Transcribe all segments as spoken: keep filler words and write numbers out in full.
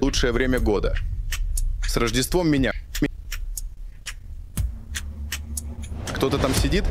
лучшее время года. С Рождеством меня. Кто-то там сидит?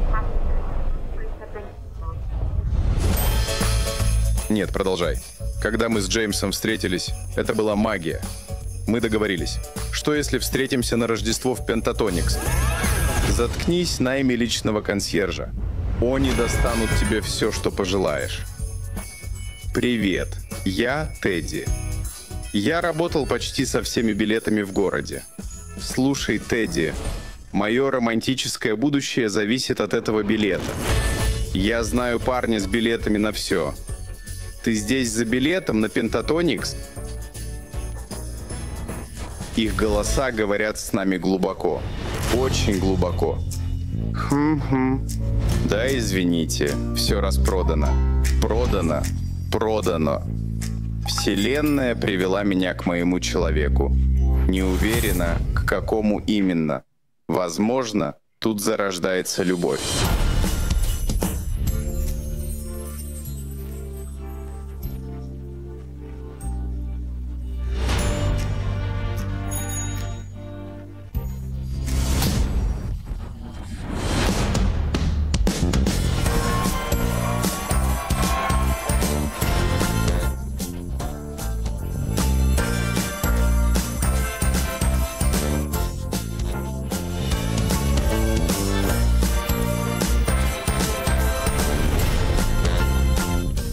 Нет, продолжай. Когда мы с Джеймсом встретились, это была магия. Мы договорились. Что если встретимся на Рождество в Пентатоникс? Заткнись, найми личного консьержа. Они достанут тебе все, что пожелаешь. Привет, я Тедди. Я работал почти со всеми билетами в городе. Слушай, Тедди, мое романтическое будущее зависит от этого билета. Я знаю парня с билетами на все. Ты здесь за билетом на Пентатоникс? Их голоса говорят с нами глубоко. Очень глубоко. Хм-хм. Да, извините, все распродано. Продано. Продано. Вселенная привела меня к моему человеку. Не уверена, к какому именно. Возможно, тут зарождается любовь.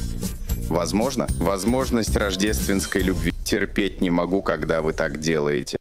Возможно, возможность рождественской любви. Терпеть не могу, когда вы так делаете.